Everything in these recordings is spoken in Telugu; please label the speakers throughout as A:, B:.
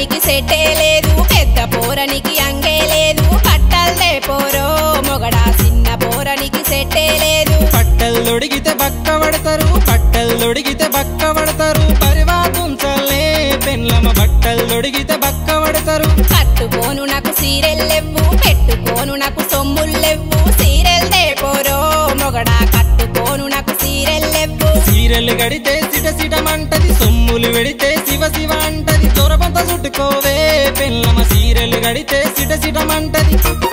A: పోరనికి సెట్టే లేదు పెద్ద పోరనికి అంగే లేదు పట్టల్దే పోరో మొగడా చిన్న పోరనికి సెట్టే లేదు
B: పట్టెల్లొడిగితే బక్క పడతారు పట్టెల్లొడిగితే బక్క పడతారు పరివాతుంచలే పెళ్ళమ బట్టెల్లొడిగితే బక్క పడతారు
A: కట్టుకోను నాకు సీరెల్లెవ్వు పెట్టుకోను నాకు సొమ్ముల్లెవ్వు సీరెల్దే పోరో మొగడా కట్టుకోను నాకు సీరెల్లెవ్వు
B: సీరెలు గడితే సిట సిటమంటది సొమ్ములు వెడితే శివ శివ అంటది దొరబంత చుట్టుకోవే పెళ్ళమ సీరెలు గడితే సిట సిటమంటది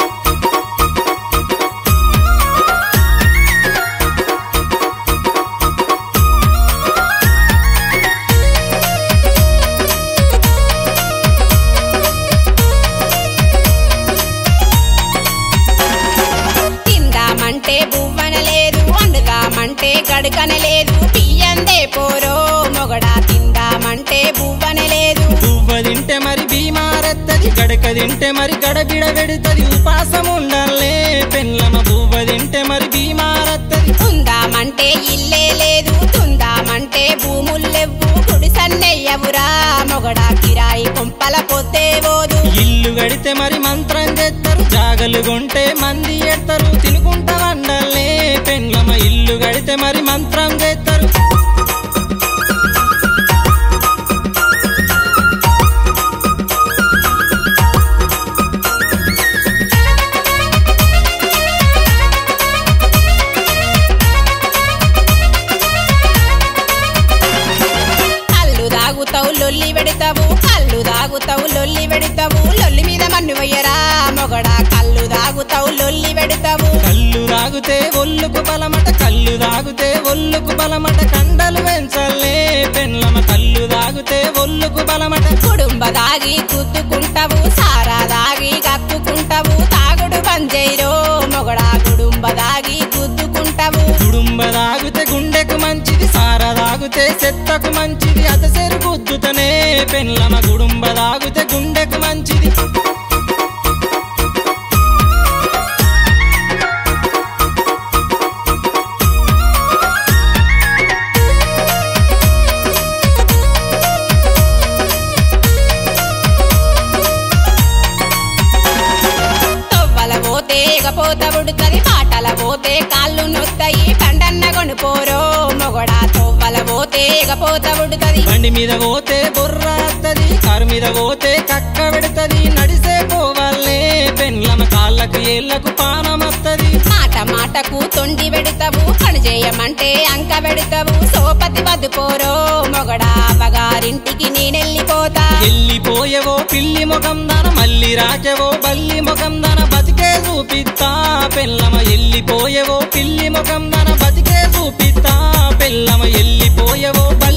A: తిందామంటే బువ్వన లేదు వండుదామంటే గడుకనలేదు పియ్యందే పోరో మొగడా తిందామంటే బువ్వన లేదు
B: పువ్వ తింటే మరి బీమారెత్తది గడక తింటే మరి గడబిడ వెడుతది ఉపాసం ఉండాలే పెళ్ళమ పువ్వ తింటే మరి బీమారెత్తది
A: ఉందామంటే ఇల్లే లేదు తుందామంటే భూముల్లెవ్వు గుడిసన్నెయ్యవురా మొగడా కిరాయి కొంపల పొద్దే పోదు
B: ఇల్లు గడితే మరి మంత్రం చేస్తారు జాగలు కొంటే మంది ఎడతారు తినుకుంటా వండలే పెళ్ళమ ఇల్లు గడితే మరి మంత్రం చేస్తారు
A: లొల్లి పెడతావు కళ్ళు దాగుతావు లొల్లి పెడతావు లొల్లి మీద మన్ను వయ్యరా మొగడా కళ్ళు దాగుతావు లొల్లి పెడతావు
B: కళ్ళు తాగుతే ఒళ్ళుకు బలమట కళ్ళు తాగుతే ఒళ్ళుకు బలమట కండలు పెంచలే పెళ్ళమ కళ్ళు తాగుతే ఒళ్ళుకు బలమట
A: కుడుంబ దాగి గుద్దుకుంటావు సారా దాగి కక్కుకుంటావు తాగుడు బంజైరో మొగడా కుడుంబ దాగి గుద్దుకుంటావు
B: కుడుంబ తాగుతే గుండెకు మంచిది సారా తాగుతే చెత్తకు మంచిది అతసెరు గుద్దుతనే పెళ్ళమ కుడుంబ తాగుతే గుండెకు మంచిది
A: పోత ఉడుతది పాటల పోతే కాళ్ళు నొత్తాయి పండన్న కొనుపోరో మొగడా తొవ్వల పోతే పోత ఉడుతది
B: బండి మీద పోతే బొర్ర వస్తది కారు మీద పోతే కక్క పెడుతది నడిసే పోవాలే పెళ్ళమ కాళ్ళకు ఏళ్లకు పానం వస్తది
A: మాట మాటకు తొండి పెడతావు పని చేయమంటే అంక పెడతావు సోపతి బతుకోరో మొగడా అవగారింటికి నేనెళ్ళిపోతా
B: వెళ్ళిపోయేవో పిల్లి ముఖం దాన మళ్ళీ రాకెవో బల్లి ముఖం దాన బతికే చూపిస్తా పెళ్ళమ వెళ్ళిపోయేవో పిల్లి ముఖం దాన బతికే చూపిస్తా పెళ్ళమ వెళ్ళిపోయేవో